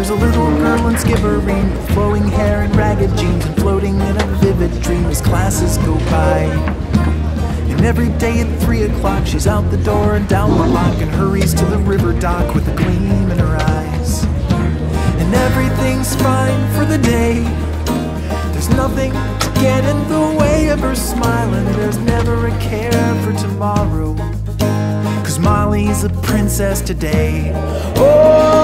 There's a little girl in Skibbereen with flowing hair and ragged jeans, and floating in a vivid dream as classes go by. And every day at 3 o'clock she's out the door and down the block, and hurries to the river dock with a gleam in her eyes. And everything's fine for the day, there's nothing to get in the way of her smiling. There's never a care for tomorrow, 'cause Molly's a princess today. Oh,